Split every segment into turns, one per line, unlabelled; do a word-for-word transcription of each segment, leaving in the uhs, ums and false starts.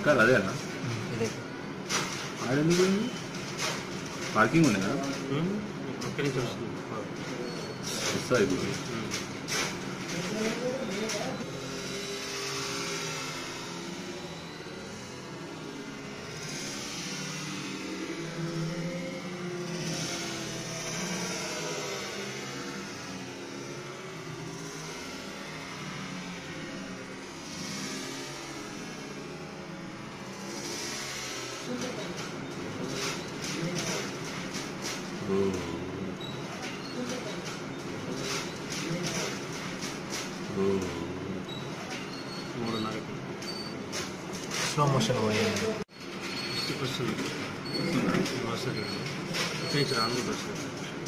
కాదు అదేనా?
ఇదే
ఆడెందుకు పార్కింగ్ ఉండేనా?
ఒక్క నుంచి వస్తుంది
వస్తా ఇప్పుడు.
మూడున్నరకి
స్లో మోషన్ పోయింది.
వస్తుంది వస్తుంది ఇక్కడి నుంచి రానుకుంటూ వస్తుంది.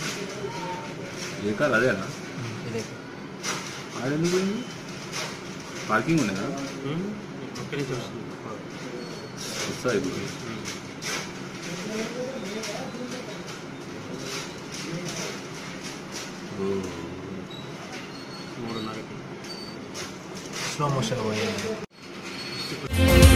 ఏ కాదు అదేనా?
ఇదే
ఆడెందుకు పార్కింగ్ ఉండేనా?
ఒక్క నుంచి వస్తుంది
వస్తా ఇప్పుడు.
మూడున్నరకి
స్లో మోషన్ పోయింది.